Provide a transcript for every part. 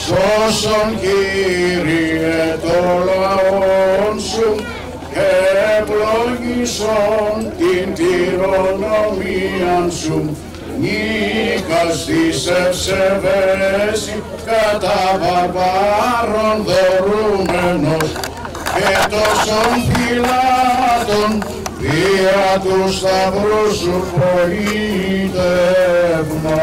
Σώσον, Κύριε, το λαόν σου και ευλογήσον την κληρονομίαν σου. Νίκας της ευσεβέση κατά βαρβάρων δωρούμενος και τόσων φυλάτων δια του σταυρού σου προείτευμα.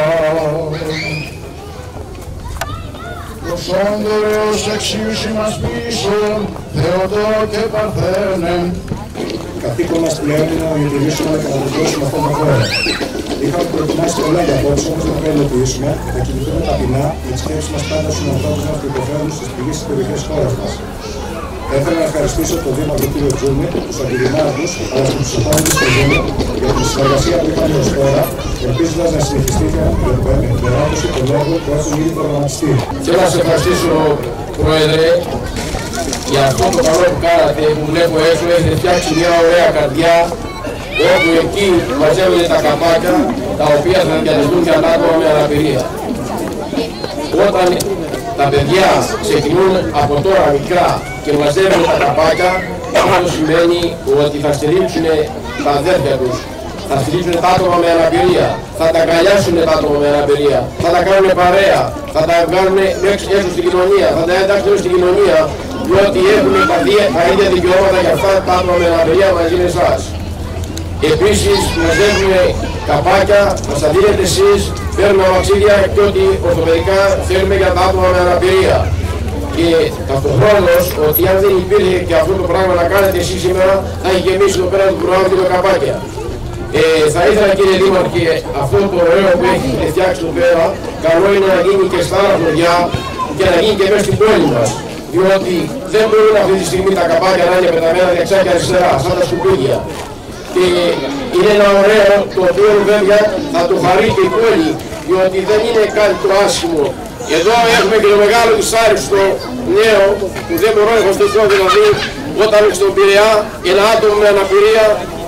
Προσόντωρος εξίους ημάς πίσω, Θεοτό και Παρθένε. Καθήκον μας πλέον είναι να διατηρήσουμε και να βελτιώσουμε αυτόν τον χώρο. Είχαμε προετοιμάσει πολλά για απόψε, όμως δεν θα υλοποιήσουμε, να κινηθούμε ταπεινά με τις σκέψεις μας πάντα στους ανθρώπους μας που υποφέρουν στις πληγείς της περιοχής χώρας μας. Θα ήθελα να ευχαριστήσω τον Δήμαρχο κ. Τζούνη, τους αντιδημάρχους, αλλά και τους επόμενους του Δήμου για τη συνεργασία που είχαμε ως τώρα, ελπίζοντας να συνεχιστεί την περάτωση των έργων που έχουν ήδη προγραμματιστεί. Θέλω να σας ευχαριστήσω, Πρόεδρε, για αυτό το καλό που κάνατε, που βλέπω έξω, έχετε φτιάξει μια ωραία καρδιά, όπου εκεί μαζεύονται τα καπάκια, τα οποία θα διατεθούν για άτομα με αναπηρία. Όταν τα παιδιά ξεκινούν από τώρα μικρά και μαζεύουν τα καπάκια, αυτό σημαίνει ότι θα στηρίξουν τα αδέρφια τους, θα στηρίξουν τα άτομα με αναπηρία, θα τα αγκαλιάσουν τα άτομα με αναπηρία, θα τα κάνουν παρέα, θα τα βγάλουν έξω στην κοινωνία, θα τα εντάξουν στην κοινωνία, διότι έχουν τα ίδια δικαιώματα για αυτά τα άτομα με αναπηρία μαζί με εσάς. Επίσης, μαζεύουν καπάκια, μας τα δίνετε εσείς, παίρνουμε αμαξίδια και ό,τι ορθοπαιδικά θέλουμε για τα άτομα με αναπηρία. Και ταυτοχρόνως, ότι αν δεν υπήρχε και αυτό το πράγμα να κάνετε εσείς σήμερα, θα έχει γεμίσει εδώ πέρα το προγράμμα με καπάκια. Θα ήθελα, κύριε Δήμαρχε, αυτό το ωραίο που έχετε φτιάξει εδώ πέρα, καλό είναι να γίνει και στα άλλα χωριά και να γίνει και μέσα στην πόλη μας. Διότι δεν μπορούν αυτή τη στιγμή τα καπάκια να είναι πεταμένα δεξιά και αριστερά, σαν τα σκουπίδια. Και είναι ένα ωραίο το οποίο βέβαια θα το χαρεί και η πόλη, διότι δεν είναι κάτι το άσχημο. Εδώ έχουμε και το μεγάλο της Άρης το νέο, που δεν μπορώ να φανταστώ, δηλαδή όταν στον Πειραιά ένα άτομο με αναπηρία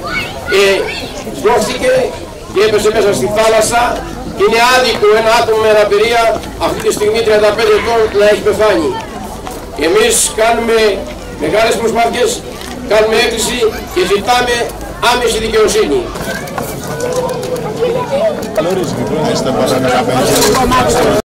σώθηκε και έπεσε μέσα στη θάλασσα και είναι άδικο ένα άτομο με αναπηρία αυτή τη στιγμή 35 ετών να έχει πεθάνει. Εμείς κάνουμε μεγάλες προσπάθειες, κάνουμε έκκληση και ζητάμε άμεση δικαιοσύνη.